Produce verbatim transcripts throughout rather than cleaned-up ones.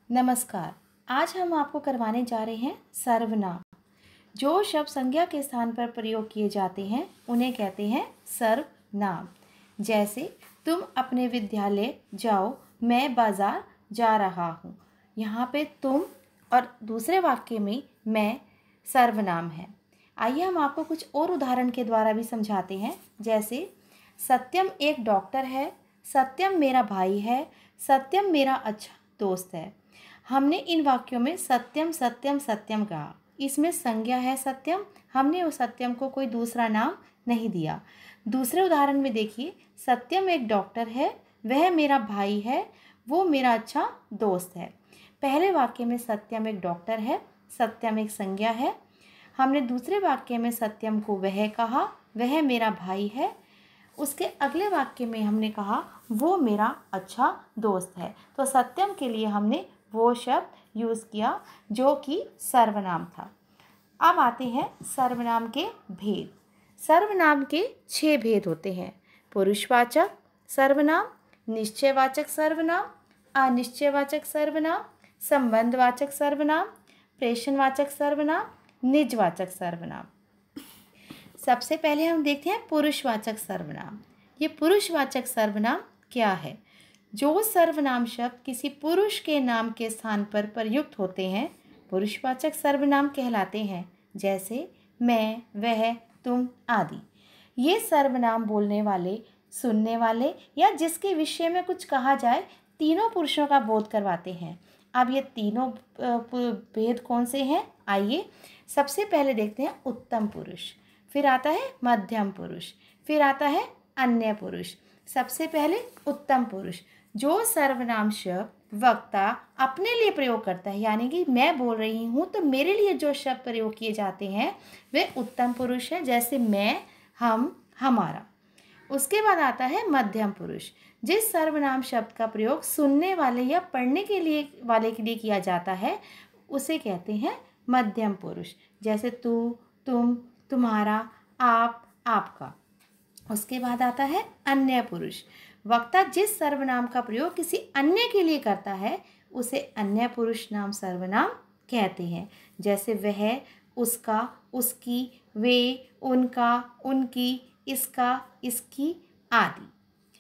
नमस्कार। आज हम आपको करवाने जा रहे हैं सर्वनाम। जो शब्द संज्ञा के स्थान पर प्रयोग किए जाते हैं उन्हें कहते हैं सर्वनाम। जैसे तुम अपने विद्यालय जाओ, मैं बाजार जा रहा हूँ। यहाँ पे तुम और दूसरे वाक्य में मैं सर्वनाम है। आइए हम आपको कुछ और उदाहरण के द्वारा भी समझाते हैं। जैसे सत्यम एक डॉक्टर है, सत्यम मेरा भाई है, सत्यम मेरा अच्छा दोस्त है। हमने इन वाक्यों में सत्यम सत्यम सत्यम कहा। इसमें संज्ञा है सत्यम, हमने उस सत्यम को कोई दूसरा नाम नहीं दिया। दूसरे उदाहरण में देखिए, सत्यम एक डॉक्टर है, वह मेरा भाई है, वो मेरा अच्छा दोस्त है। पहले वाक्य में सत्यम एक डॉक्टर है, सत्यम एक संज्ञा है। हमने दूसरे वाक्य में सत्यम को वह कहा, वह मेरा भाई है। उसके अगले वाक्य में हमने कहा वो मेरा अच्छा दोस्त है। तो सत्यम के लिए हमने वो शब्द यूज़ किया जो कि सर्वनाम था। अब आते हैं सर्वनाम के भेद। सर्वनाम के छह भेद होते हैं: पुरुषवाचक सर्वनाम, निश्चयवाचक सर्वनाम, अनिश्चयवाचक सर्वनाम, संबंधवाचक सर्वनाम, प्रेषणवाचक सर्वनाम, निजवाचक सर्वनाम। सबसे पहले हम देखते हैं पुरुषवाचक सर्वनाम। ये पुरुषवाचक सर्वनाम क्या है? जो सर्वनाम शब्द किसी पुरुष के नाम के स्थान पर प्रयुक्त होते हैं पुरुषवाचक सर्वनाम कहलाते हैं। जैसे मैं, वह, तुम आदि। ये सर्वनाम बोलने वाले, सुनने वाले या जिसके विषय में कुछ कहा जाए तीनों पुरुषों का बोध करवाते हैं। अब ये तीनों भेद कौन से हैं? आइए सबसे पहले देखते हैं उत्तम पुरुष, फिर आता है मध्यम पुरुष, फिर आता है अन्य पुरुष। सबसे पहले उत्तम पुरुष। जो सर्वनाम शब्द वक्ता अपने लिए प्रयोग करता है, यानी कि मैं बोल रही हूँ तो मेरे लिए जो शब्द प्रयोग किए जाते हैं वे उत्तम पुरुष हैं। जैसे मैं, हम, हमारा। उसके बाद आता है मध्यम पुरुष। जिस सर्वनाम शब्द का प्रयोग सुनने वाले या पढ़ने के लिए वाले के लिए किया जाता है उसे कहते हैं मध्यम पुरुष। जैसे तू, तुम, तुम्हारा, आप, आपका। उसके बाद आता है अन्य पुरुष। वक्ता जिस सर्वनाम का प्रयोग किसी अन्य के लिए करता है उसे अन्य पुरुष नाम सर्वनाम कहते हैं। जैसे वह, उसका, उसकी, वे, उनका, उनकी, इसका, इसकी आदि।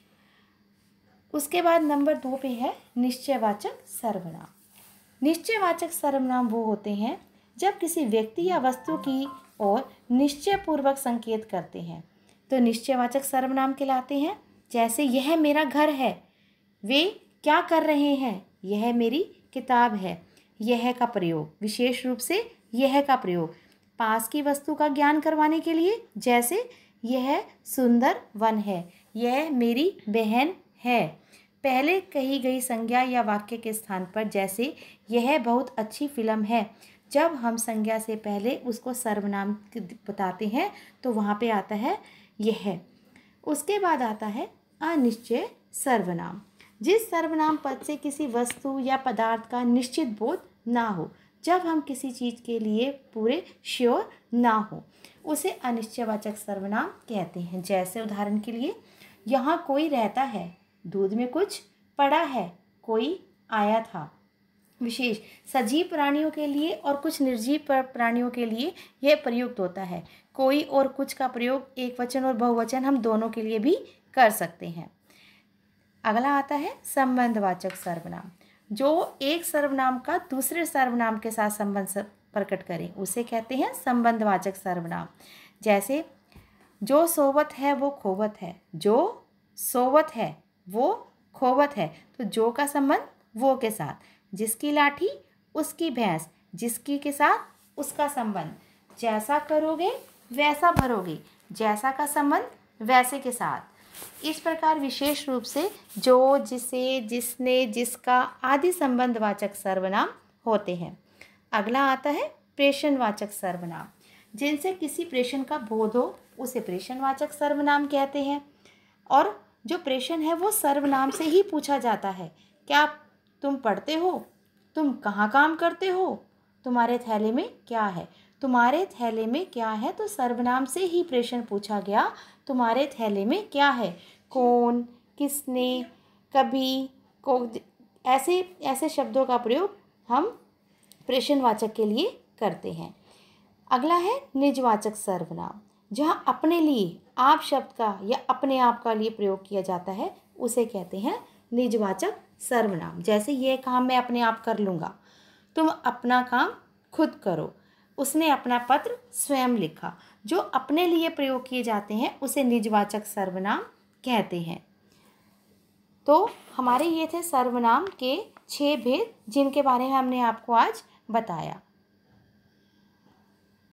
उसके बाद नंबर दो पे है निश्चयवाचक सर्वनाम। निश्चयवाचक सर्वनाम वो होते हैं जब किसी व्यक्ति या वस्तु की और निश्चयपूर्वक संकेत करते हैं तो निश्चयवाचक सर्वनाम कहलाते हैं। जैसे यह मेरा घर है, वे क्या कर रहे हैं, यह मेरी किताब है। यह का प्रयोग, विशेष रूप से यह का प्रयोग पास की वस्तु का ज्ञान करवाने के लिए। जैसे यह सुंदर वन है, यह मेरी बहन है। पहले कही गई संज्ञा या वाक्य के स्थान पर, जैसे यह बहुत अच्छी फिल्म है, जब हम संज्ञा से पहले उसको सर्वनाम बताते हैं तो वहाँ पे आता है यह। उसके बाद आता है अनिश्चय सर्वनाम। जिस सर्वनाम पद से किसी वस्तु या पदार्थ का निश्चित बोध ना हो, जब हम किसी चीज़ के लिए पूरे श्योर ना हो, उसे अनिश्चयवाचक सर्वनाम कहते हैं। जैसे उदाहरण के लिए, यहाँ कोई रहता है, दूध में कुछ पड़ा है, कोई आया था। विशेष सजीव प्राणियों के लिए और कुछ निर्जीव प्राणियों के लिए यह प्रयुक्त होता है। कोई और कुछ का प्रयोग एक वचन और बहुवचन हम दोनों के लिए भी कर सकते हैं। अगला आता है संबंधवाचक सर्वनाम। जो एक सर्वनाम का दूसरे सर्वनाम के साथ संबंध प्रकट करें उसे कहते हैं संबंधवाचक सर्वनाम। जैसे जो सोवत है वो खोवत है, जो सोवत है वो खोवत है। तो जो का संबंध वो के साथ। जिसकी लाठी उसकी भैंस, जिसकी के साथ उसका संबंध। जैसा करोगे वैसा भरोगे, जैसा का संबंध वैसे के साथ। इस प्रकार विशेष रूप से जो, जिसे, जिसने, जिसका आदि संबंधवाचक सर्वनाम होते हैं। अगला आता है प्रेषणवाचक सर्वनाम। जिनसे किसी प्रेषण का बोध हो उसे प्रेषणवाचक सर्वनाम कहते हैं। और जो प्रेषण है वो सर्वनाम से ही पूछा जाता है। क्या तुम पढ़ते हो, तुम कहाँ काम करते हो, तुम्हारे थैले में क्या है। तुम्हारे थैले में क्या है तो सर्वनाम से ही प्रेषण पूछा गया, तुम्हारे थैले में क्या है। कौन, किसने, कभी, को, ऐसे ऐसे शब्दों का प्रयोग हम प्रश्नवाचक के लिए करते हैं। अगला है निजवाचक सर्वनाम। जहाँ अपने लिए आप शब्द का या अपने आप का लिए प्रयोग किया जाता है उसे कहते हैं निजवाचक सर्वनाम। जैसे ये काम मैं अपने आप कर लूँगा, तुम अपना काम खुद करो, उसने अपना पत्र स्वयं लिखा। जो अपने लिए प्रयोग किए जाते हैं उसे निजवाचक सर्वनाम कहते हैं। तो हमारे ये थे सर्वनाम के छह भेद जिनके बारे में हमने आपको आज बताया।